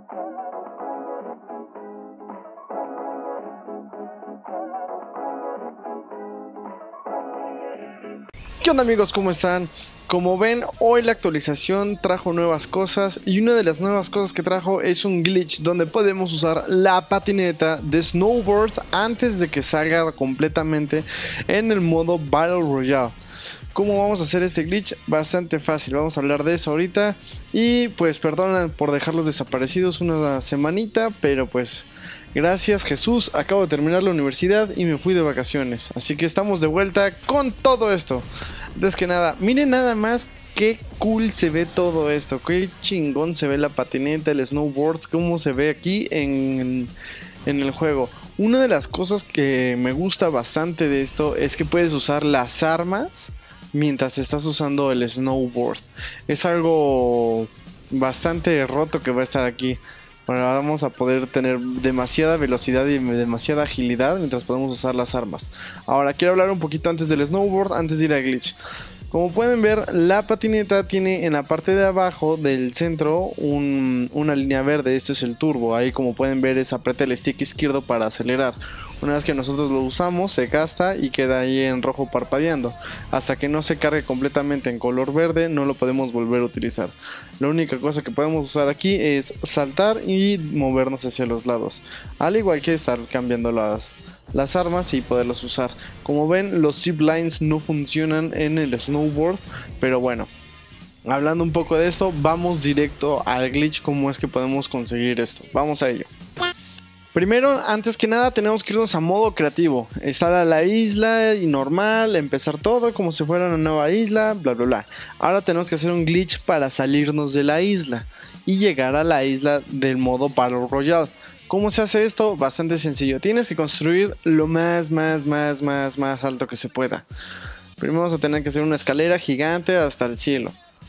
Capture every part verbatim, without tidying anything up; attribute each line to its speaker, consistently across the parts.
Speaker 1: ¿Qué onda amigos? ¿Cómo están? Como ven, hoy la actualización trajo nuevas cosas y una de las nuevas cosas que trajo es un glitch donde podemos usar la patineta de snowboard antes de que salga completamente en el modo Battle Royale. ¿Cómo vamos a hacer este glitch? Bastante fácil, vamos a hablar de eso ahorita. Y pues perdonen por dejarlos desaparecidos una semanita, pero pues gracias Jesús, acabo de terminar la universidad y me fui de vacaciones. Así que estamos de vuelta con todo esto. Antes que nada, miren nada más qué cool se ve todo esto. Qué chingón se ve la patineta, el snowboard, cómo se ve aquí en, en el juego. Una de las cosas que me gusta bastante de esto es que puedes usar las armas mientras estás usando el snowboard. Es algo bastante roto que va a estar aquí. Bueno, vamos a poder tener demasiada velocidad y demasiada agilidad mientras podemos usar las armas. Ahora quiero hablar un poquito antes del snowboard, antes de ir al glitch. Como pueden ver, la patineta tiene en la parte de abajo del centro un, una línea verde. Esto es el turbo. Ahí como pueden ver es aprieta el stick izquierdo para acelerar. Una vez que nosotros lo usamos se gasta y queda ahí en rojo parpadeando. Hasta que no se cargue completamente en color verde no lo podemos volver a utilizar. La única cosa que podemos usar aquí es saltar y movernos hacia los lados. Al igual que estar cambiando las... las armas y poderlos usar. Como ven, los zip lines no funcionan en el snowboard, pero bueno, hablando un poco de esto, vamos directo al glitch. Cómo es que podemos conseguir esto, vamos a ello. Primero, antes que nada, tenemos que irnos a modo creativo, estar a la isla y normal, empezar todo como si fuera una nueva isla, bla bla bla. Ahora tenemos que hacer un glitch para salirnos de la isla y llegar a la isla del modo Battle Royale. ¿Cómo se hace esto? Bastante sencillo. Tienes que construir lo más, más, más, más, más alto que se pueda. Primero vamos a tener que hacer una escalera gigante hasta el cielo.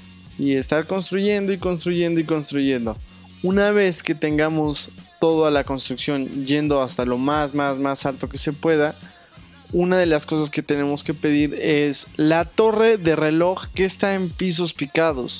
Speaker 1: Y estar construyendo y construyendo y construyendo. Una vez que tengamos toda la construcción yendo hasta lo más, más, más alto que se pueda, una de las cosas que tenemos que pedir es la torre de reloj que está en pisos picados.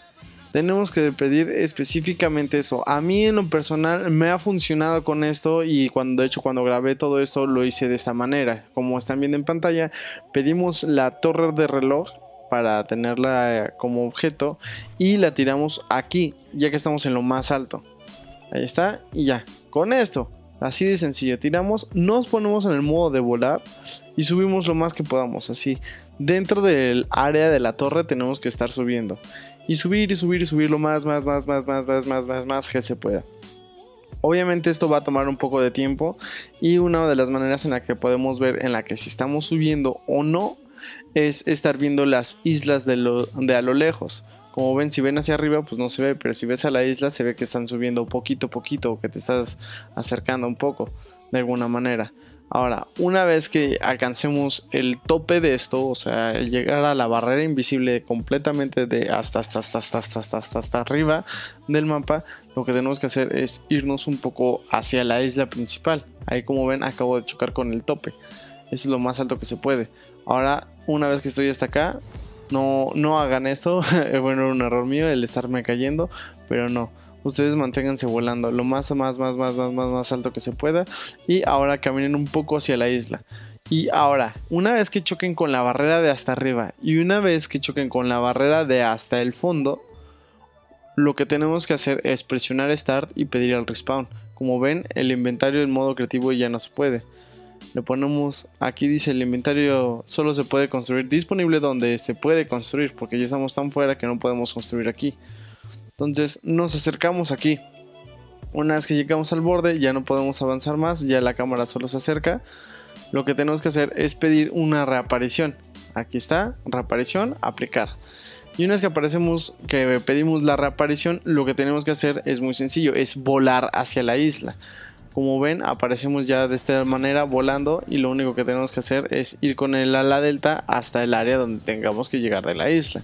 Speaker 1: Tenemos que pedir específicamente eso. A mí en lo personal me ha funcionado con esto y cuando, de hecho cuando grabé todo esto lo hice de esta manera. Como están viendo en pantalla, pedimos la torre de reloj para tenerla como objeto y la tiramos aquí, ya que estamos en lo más alto. Ahí está y ya. Con esto, así de sencillo, tiramos, nos ponemos en el modo de volar y subimos lo más que podamos. Así, dentro del área de la torre tenemos que estar subiendo. Y subir y subir y subir lo más, más, más, más, más, más, más, más, más que se pueda. Obviamente esto va a tomar un poco de tiempo. Y una de las maneras en la que podemos ver en la que si estamos subiendo o no es estar viendo las islas de, lo, de a lo lejos. Como ven, si ven hacia arriba pues no se ve, pero si ves a la isla se ve que están subiendo poquito a poquito o que te estás acercando un poco de alguna manera. Ahora, una vez que alcancemos el tope de esto, o sea, llegar a la barrera invisible completamente de hasta hasta hasta hasta hasta hasta, hasta, hasta arriba del mapa, lo que tenemos que hacer es irnos un poco hacia la isla principal. Ahí como ven acabo de chocar con el tope. Eso es lo más alto que se puede. Ahora, una vez que estoy hasta acá, no, no hagan esto. Bueno, era un error mío el estarme cayendo, pero no. Ustedes manténganse volando lo más, más, más, más, más, más, más alto que se pueda. Y ahora caminen un poco hacia la isla. Y ahora, una vez que choquen con la barrera de hasta arriba y una vez que choquen con la barrera de hasta el fondo, lo que tenemos que hacer es presionar Start y pedir el respawn. Como ven, el inventario en modo creativo ya no se puede. Le ponemos, aquí dice el inventario solo se puede construir disponible donde se puede construir, porque ya estamos tan fuera que no podemos construir aquí. Entonces nos acercamos aquí. Una vez que llegamos al borde ya no podemos avanzar más, ya la cámara solo se acerca. Lo que tenemos que hacer es pedir una reaparición. Aquí está, reaparición, aplicar. Y una vez que aparecemos, que pedimos la reaparición, lo que tenemos que hacer es muy sencillo, es volar hacia la isla. Como ven, aparecemos ya de esta manera volando y lo único que tenemos que hacer es ir con el ala delta hasta el área donde tengamos que llegar de la isla.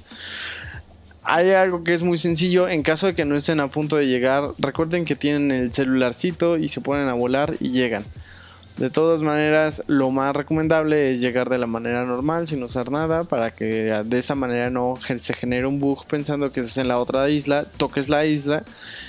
Speaker 1: Hay algo que es muy sencillo, en caso de que no estén a punto de llegar, recuerden que tienen el celularcito y se ponen a volar y llegan. De todas maneras, lo más recomendable es llegar de la manera normal sin usar nada, para que de esta manera no se genere un bug pensando que estás en la otra isla, toques la isla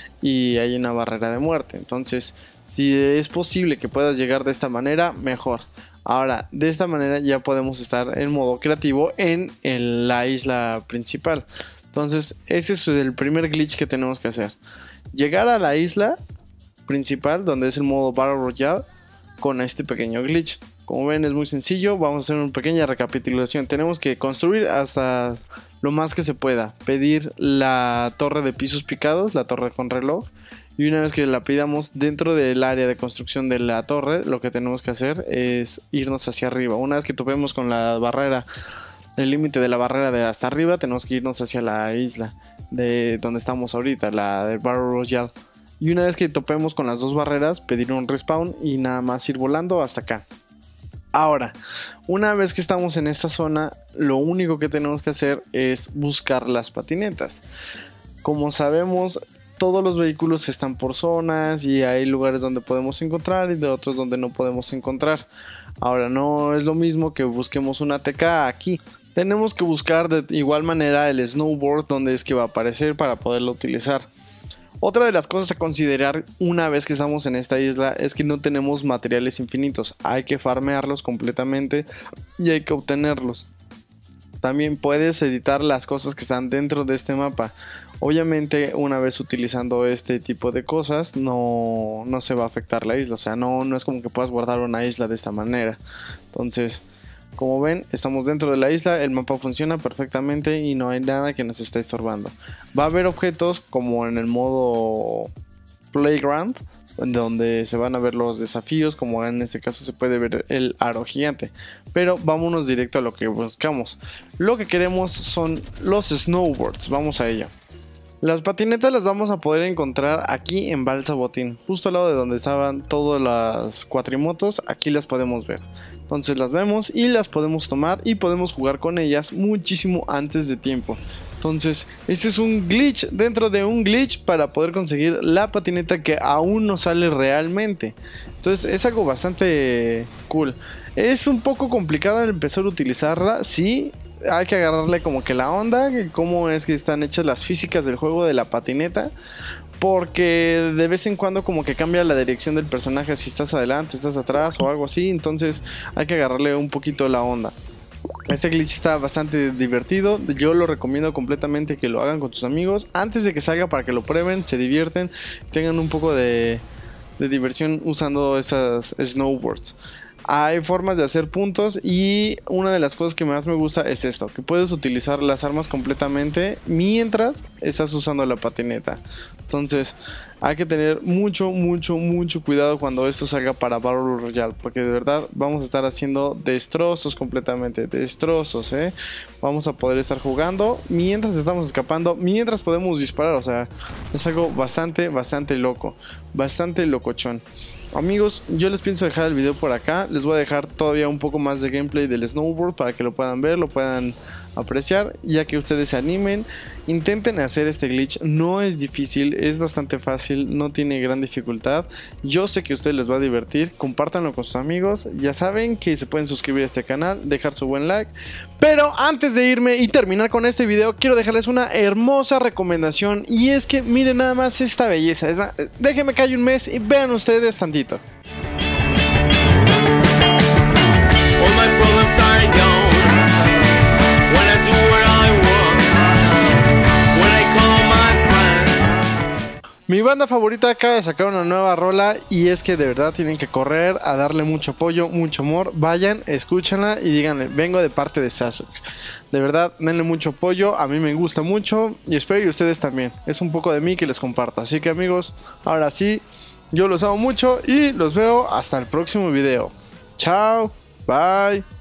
Speaker 1: y hay una barrera de muerte. Entonces, si es posible que puedas llegar de esta manera, mejor. Ahora, de esta manera ya podemos estar en modo creativo en, en la isla principal. Entonces, ese es el primer glitch que tenemos que hacer. Llegar a la isla principal, donde es el modo Battle Royale, con este pequeño glitch. Como ven, es muy sencillo. Vamos a hacer una pequeña recapitulación. Tenemos que construir hasta lo más que se pueda, pedir la torre de pisos picados, la torre con reloj, y una vez que la pidamos dentro del área de construcción de la torre, lo que tenemos que hacer es irnos hacia arriba. Una vez que topemos con la barrera, el límite de la barrera de hasta arriba, tenemos que irnos hacia la isla de donde estamos ahorita, la de Battle Royale. Y una vez que topemos con las dos barreras, pedir un respawn y nada más ir volando hasta acá. Ahora, una vez que estamos en esta zona, lo único que tenemos que hacer es buscar las patinetas. Como sabemos, todos los vehículos están por zonas y hay lugares donde podemos encontrar y de otros donde no podemos encontrar. Ahora, no es lo mismo que busquemos una T K aquí. Tenemos que buscar de igual manera el snowboard donde es que va a aparecer para poderlo utilizar. Otra de las cosas a considerar una vez que estamos en esta isla es que no tenemos materiales infinitos. Hay que farmearlos completamente y hay que obtenerlos. También puedes editar las cosas que están dentro de este mapa. Obviamente, una vez utilizando este tipo de cosas no, no se va a afectar la isla. O sea, no, no es como que puedas guardar una isla de esta manera. Entonces, como ven, estamos dentro de la isla, el mapa funciona perfectamente y no hay nada que nos esté estorbando. Va a haber objetos como en el modo Playground, donde se van a ver los desafíos, como en este caso se puede ver el aro gigante. Pero vámonos directo a lo que buscamos. Lo que queremos son los snowboards, vamos a ello. Las patinetas las vamos a poder encontrar aquí en Balsa Botín, justo al lado de donde estaban todas las cuatrimotos. Aquí las podemos ver. Entonces las vemos y las podemos tomar y podemos jugar con ellas muchísimo antes de tiempo. Entonces este es un glitch dentro de un glitch para poder conseguir la patineta que aún no sale realmente. Entonces es algo bastante cool. Es un poco complicado el empezar a utilizarla, sí. Hay que agarrarle como que la onda, cómo es que están hechas las físicas del juego de la patineta, porque de vez en cuando como que cambia la dirección del personaje, si estás adelante, estás atrás o algo así. Entonces hay que agarrarle un poquito la onda. Este glitch está bastante divertido, yo lo recomiendo completamente que lo hagan con sus amigos antes de que salga, para que lo prueben, se divierten, tengan un poco de, de diversión usando esas snowboards. Hay formas de hacer puntos y una de las cosas que más me gusta es esto, que puedes utilizar las armas completamente mientras estás usando la patineta. Entonces hay que tener mucho, mucho, mucho cuidado cuando esto salga para Battle Royale, porque de verdad vamos a estar haciendo destrozos completamente, destrozos, ¿eh? Vamos a poder estar jugando mientras estamos escapando, mientras podemos disparar, o sea, es algo bastante, bastante loco, bastante locochón. Amigos, yo les pienso dejar el video por acá. Les voy a dejar todavía un poco más de gameplay del snowboard para que lo puedan ver, lo puedan apreciar, ya que ustedes se animen. Intenten hacer este glitch, no es difícil, es bastante fácil, no tiene gran dificultad. Yo sé que a ustedes les va a divertir, compártanlo con sus amigos. Ya saben que se pueden suscribir a este canal, dejar su buen like. Pero antes de irme y terminar con este video, quiero dejarles una hermosa recomendación, y es que miren nada más esta belleza. Es más, déjenme que haya un mes y vean ustedes tantito. Mi banda favorita acaba de sacar una nueva rola, y es que de verdad tienen que correr a darle mucho apoyo, mucho amor. Vayan, escúchenla y díganle, vengo de parte de Sasuke. De verdad, denle mucho apoyo, a mí me gusta mucho y espero que ustedes también. Es un poco de mí que les comparto. Así que amigos, ahora sí, yo los amo mucho y los veo hasta el próximo video. Chao, bye.